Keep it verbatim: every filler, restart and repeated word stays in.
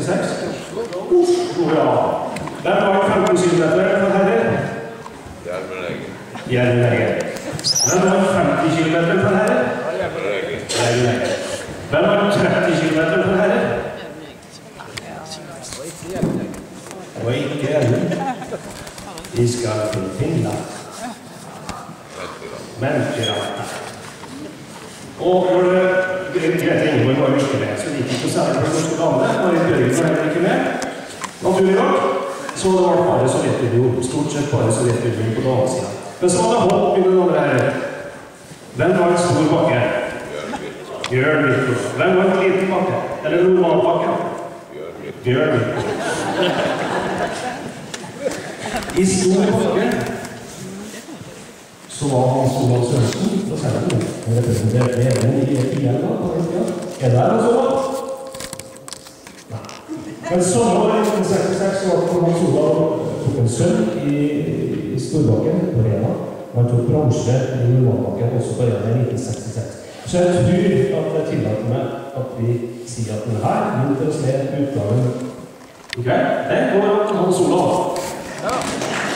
sekstiseks? Oslo, ja. Hvem var femten kilometer for herrer? Hjelmelegge. Hjelmelegge. Hvem var femti kilometer for herrer? Hjelmelegge. Hjelmelegge. Hvem var tretti kilometer for herrer? Og ikke hjelmelegge. Vi skal til Finland. Menneskerata. Og når Grete Ingeborg var ikke med, så gikk ikke særlig for norske damer. Marit Bjørgen var heller ikke med. Naturlig nok. Så det var bare Sovjetunionen, stort sett bare Sovjetunionen på damesiden. Men så var det hopp, mine damer og herrer. Hvem var en stor bakke? Bjørn Viktor. Hvem var en liten bakke? Eller en normal bakke? Bjørn Viktor. I stor bakke så var han Solvald Sørensen fra Selden. Han representerte lederen i I L da, på den tiden. Er det her han så? Nei. Men sommeren i nitten sekstiseks var det han Solvald tok en sønn i, i Storbakken på Rena. Han tok bransje i Normalbakken også på Rena i nitten sekstiseks. Så jeg tror at jeg tillater meg at vi sier at denne her gjorde oss med utgaven. Ok? Det går an til Hans Olav. Ja.